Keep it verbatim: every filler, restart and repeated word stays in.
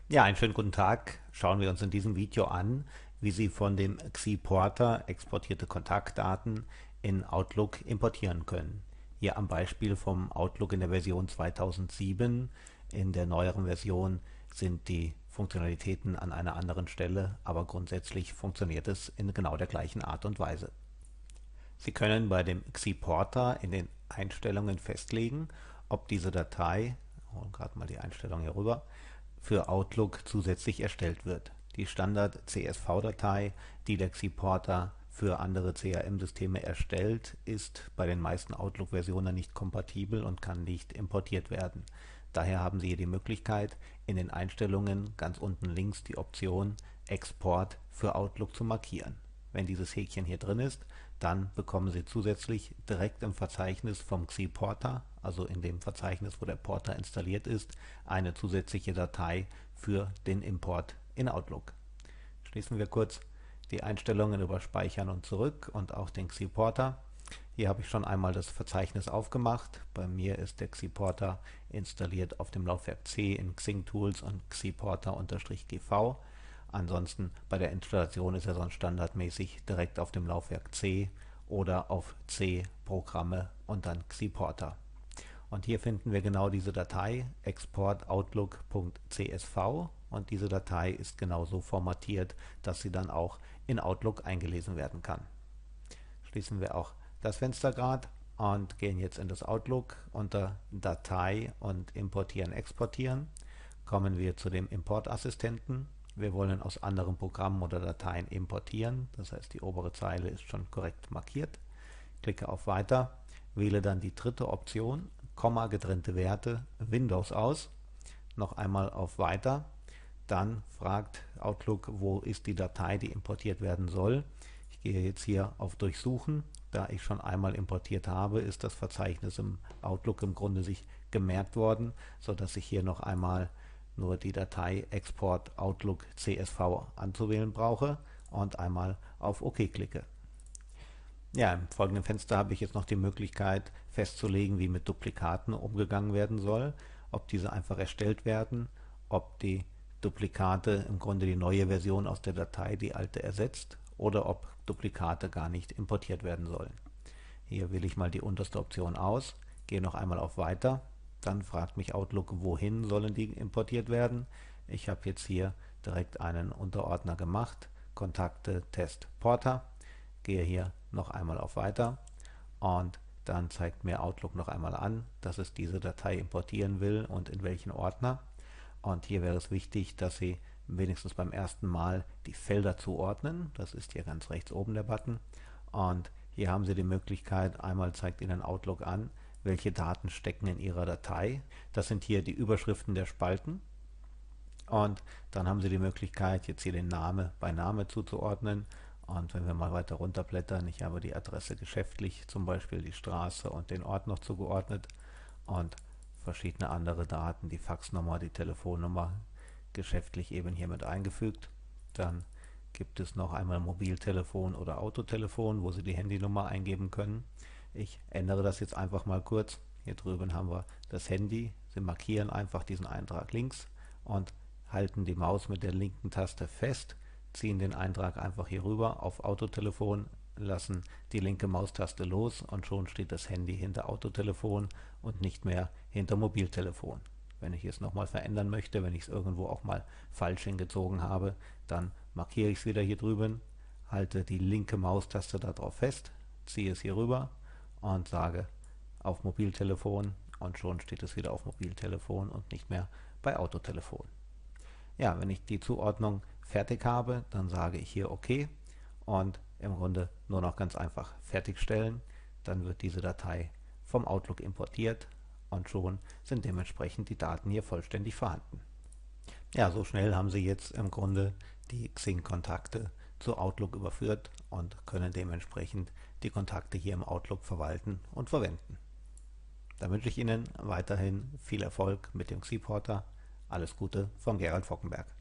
Ja, einen schönen guten Tag. Schauen wir uns in diesem Video an, wie Sie von dem Xi-Porter exportierte Kontaktdaten in Outlook importieren können. Hier am Beispiel vom Outlook in der Version zweitausendsieben. In der neueren Version sind die Funktionalitäten an einer anderen Stelle, aber grundsätzlich funktioniert es in genau der gleichen Art und Weise. Sie können bei dem Xi-Porter in den Einstellungen festlegen, ob diese Datei, holen gerade mal die Einstellung hier rüber, für Outlook zusätzlich erstellt wird. Die Standard-C S V-Datei, die der Xi-Porter für andere C R M-Systeme erstellt, ist bei den meisten Outlook-Versionen nicht kompatibel und kann nicht importiert werden. Daher haben Sie hier die Möglichkeit, in den Einstellungen ganz unten links die Option Export für Outlook zu markieren. Wenn dieses Häkchen hier drin ist, dann bekommen Sie zusätzlich direkt im Verzeichnis vom Xi-Porter, also in dem Verzeichnis, wo der Porter installiert ist, eine zusätzliche Datei für den Import in Outlook. Schließen wir kurz die Einstellungen über Speichern und zurück und auch den Xi-Porter. Hier habe ich schon einmal das Verzeichnis aufgemacht. Bei mir ist der Xi-Porter installiert auf dem Laufwerk C in Xing Tools und Xi-Porter-G V. Ansonsten bei der Installation ist er sonst standardmäßig direkt auf dem Laufwerk C oder auf C Programme und dann Xi-Porter. Und hier finden wir genau diese Datei export outlook.csv und diese Datei ist genau so formatiert, dass sie dann auch in Outlook eingelesen werden kann. Schließen wir auch das Fenster gerade und gehen jetzt in das Outlook unter Datei und Importieren, Exportieren. Kommen wir zu dem Importassistenten. Wir wollen aus anderen Programmen oder Dateien importieren, das heißt die obere Zeile ist schon korrekt markiert. Klicke auf Weiter, wähle dann die dritte Option, Komma getrennte Werte, Windows aus, noch einmal auf Weiter, dann fragt Outlook, wo ist die Datei, die importiert werden soll. Ich gehe jetzt hier auf Durchsuchen, da ich schon einmal importiert habe, ist das Verzeichnis im Outlook im Grunde sich gemerkt worden, sodass ich hier noch einmal nur die Datei Export Outlook C S V anzuwählen brauche und einmal auf OK klicke. Ja, im folgenden Fenster habe ich jetzt noch die Möglichkeit festzulegen, wie mit Duplikaten umgegangen werden soll, ob diese einfach erstellt werden, ob die Duplikate im Grunde die neue Version aus der Datei die alte ersetzt oder ob Duplikate gar nicht importiert werden sollen. Hier wähle ich mal die unterste Option aus, gehe noch einmal auf Weiter. Dann fragt mich Outlook, wohin sollen die importiert werden. Ich habe jetzt hier direkt einen Unterordner gemacht, Kontakte Test Porter, gehe hier noch einmal auf Weiter und dann zeigt mir Outlook noch einmal an, dass es diese Datei importieren will und in welchen Ordner. Und hier wäre es wichtig, dass Sie wenigstens beim ersten Mal die Felder zuordnen. Das ist hier ganz rechts oben der Button. Und hier haben Sie die Möglichkeit, einmal zeigt Ihnen Outlook an, welche Daten stecken in Ihrer Datei. Das sind hier die Überschriften der Spalten. Und dann haben Sie die Möglichkeit, jetzt hier den Name bei Name zuzuordnen. Und wenn wir mal weiter runterblättern, ich habe die Adresse geschäftlich, zum Beispiel die Straße und den Ort noch zugeordnet und verschiedene andere Daten, die Faxnummer, die Telefonnummer, geschäftlich eben hier mit eingefügt. Dann gibt es noch einmal Mobiltelefon oder Autotelefon, wo Sie die Handynummer eingeben können. Ich ändere das jetzt einfach mal kurz. Hier drüben haben wir das Handy. Sie markieren einfach diesen Eintrag links und halten die Maus mit der linken Taste fest, ziehen den Eintrag einfach hier rüber auf Autotelefon, lassen die linke Maustaste los und schon steht das Handy hinter Autotelefon und nicht mehr hinter Mobiltelefon. Wenn ich es nochmal verändern möchte, wenn ich es irgendwo auch mal falsch hingezogen habe, dann markiere ich es wieder hier drüben, halte die linke Maustaste darauf fest, ziehe es hier rüber und sage auf Mobiltelefon und schon steht es wieder auf Mobiltelefon und nicht mehr bei Autotelefon. Ja, wenn ich die Zuordnung fertig habe, dann sage ich hier OK und im Grunde nur noch ganz einfach fertigstellen. Dann wird diese Datei vom Outlook importiert und schon sind dementsprechend die Daten hier vollständig vorhanden. Ja, so schnell haben Sie jetzt im Grunde die Xing-Kontakte zu Outlook überführt und können dementsprechend die Kontakte hier im Outlook verwalten und verwenden. Da wünsche ich Ihnen weiterhin viel Erfolg mit dem Xi-Porter. Alles Gute von Gerald Fockenberg.